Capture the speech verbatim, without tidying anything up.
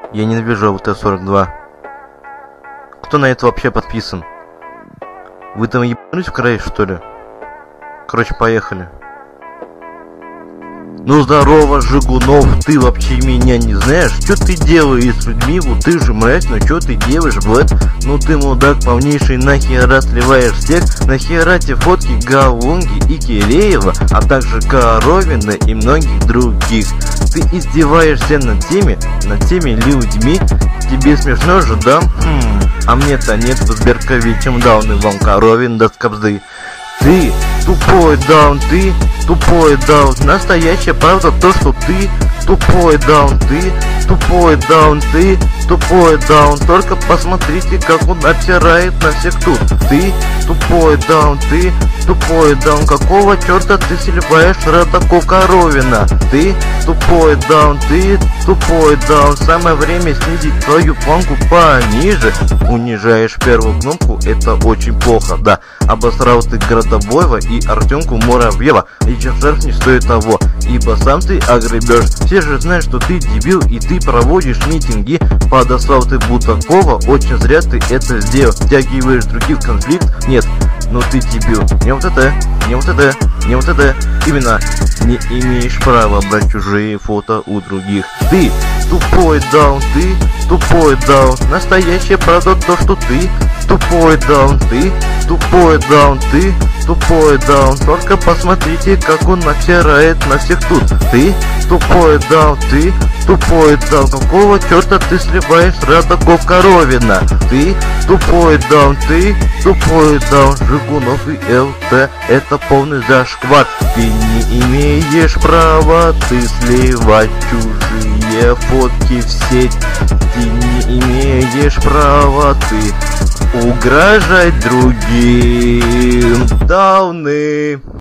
Я ненавижу эл тэ сорок два. Кто на это вообще подписан? Вы там ебанулись в край, что ли? Короче, поехали. Ну здорово, Жигунов, ты вообще меня не знаешь? Что ты делаешь с людьми? Вот ты же мразь, но что ты делаешь, блэд? Ну ты мудак полнейший, нахера сливаешь всех? Нахера те фотки Галунги и Киреева, а также Коровина и многих других? Ты издеваешься над теми, над теми людьми? Тебе смешно же, да? Хм, а мне-то нет, в Сберковичем даун Иван Коровин до скобзды. Ты тупой даун, ты тупой даун. Настоящая правда то, что ты тупой даун, ты тупой даун, ты тупой даун. Только посмотрите, как он обсирает на всех тут. Ты тупой даун, ты тупой даун. Какого черта ты сливаешь родаков Коровина? Ты тупой даун, ты тупой даун. Самое время снизить твою планку пониже. Унижаешь первую кнопку, это очень плохо, да. Обосрал ты Градобоева и Артемку Муравьева. И Чершерф не стоит того, ибо сам ты огребешь. Все же знают, что ты дебил и ты проводишь митинги. Подослал ты Бутакова, очень зря ты это сделал. Втягиваешь других в конфликт, нет, но ты дебил. Не вот это, не вот это, не вот это. Именно не имеешь права брать чужие фото у других. Ты тупой даун, ты тупой даун. Настоящая правда то, что ты тупой даун, ты тупой даун, ты тупой даун. Только посмотрите, как он натирает на всех тут. Ты тупой даун, ты тупой даун. Какого черта ты сливаешь родаков Коровина? Ты тупой даун, ты тупой даун. Жигунов и эл тэ это полный зашквар. Ты не имеешь права ты сливать чужие фотки в сеть. Ты не имеешь права ты угрожать другим. Дауны.